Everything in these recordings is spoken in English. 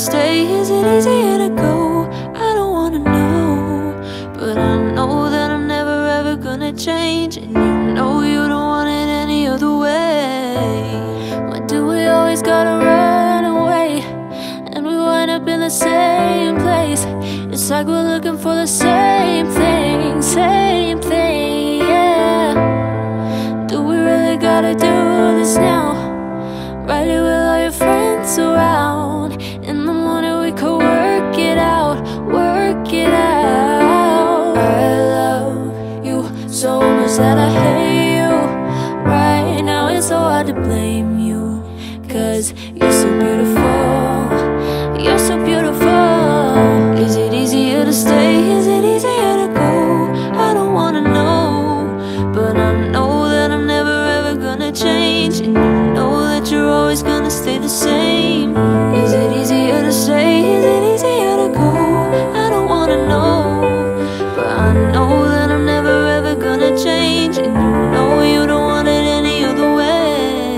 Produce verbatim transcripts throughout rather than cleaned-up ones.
stay? Is it easier to go? I don't wanna know, but I know that I'm never ever gonna change. And you know you don't want it any other way. Why do we always gotta run away, and we wind up in the same place? It's like we're looking for the same thing, same thing, yeah. Do we really gotta do this now? Right here with all your friends around. In the morning we could work it out, work it out. I love you so much that I hate you. Right now it's so hard to blame you, 'cause you're so beautiful, you're so beautiful. Is it easier to stay? Is it easier to go? I don't wanna know, but I know that I'm never ever gonna change. And you know that you're always gonna stay the same. Is it easier to stay? Is it easier to go? I don't wanna know, but I know that I'm never ever gonna change. And you know you don't want it any other way.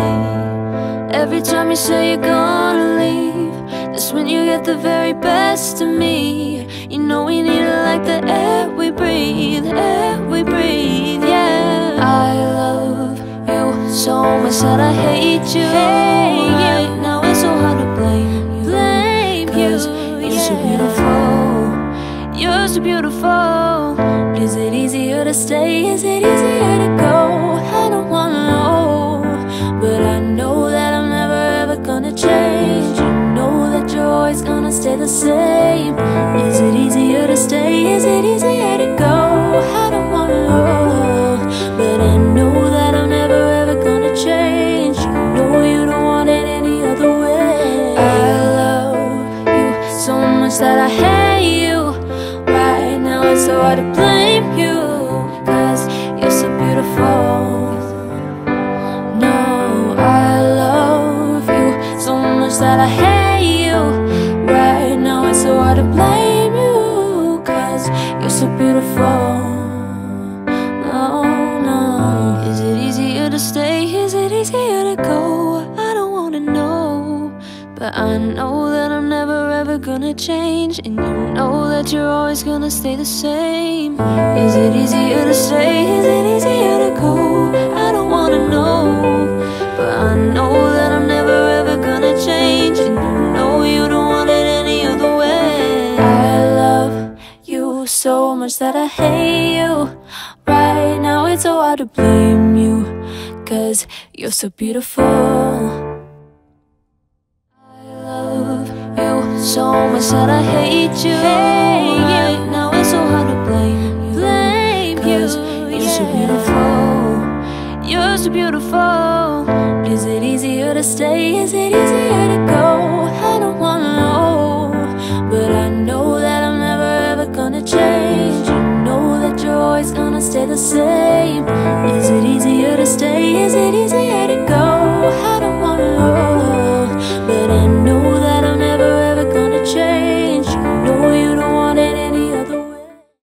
Every time you say you're gonna leave, that's when you get the very best of me. You know we need it like the air we breathe, air we breathe, yeah. I love you so much that I hate you. Hey, right now it's so hard to blame you, blame you. You're so beautiful, you're so beautiful. Is it easier to stay? Is it easier to go? I don't wanna know, but I know that I'm never ever gonna change. You know that you're always gonna stay the same. Is it easier to stay? Is it easier to go? I don't wanna know, but I know that I'm never ever gonna change. You know you don't want it any other way. I love you so much that I hate you. Right now it's so hard to blame you, 'cause you're so beautiful. No, I love you so much that I hate you. Right now it's so hard to blame you, 'cause you're so beautiful. No, no. Is it easier to stay? Is it easier to go? I don't wanna know, but I know that I'm never ever gonna change. And you know that you're always gonna stay the same. Is it easier to stay? Is it easier to go? I don't wanna know, but I know that I'm never ever gonna change. And you know you don't want it any other way. I love you so much that I hate you. Right now it's so hard to blame you, 'cause you're so beautiful. I love you so much that I hate you. Hey, right now it's so hard to blame you, blame you. You're so beautiful, you're so beautiful. Is it easier to stay? Is it easier to go? I don't wanna know, but I know that I'm never ever gonna change. You know that you're always gonna stay the same. Is it easier to stay? Is it easier to go?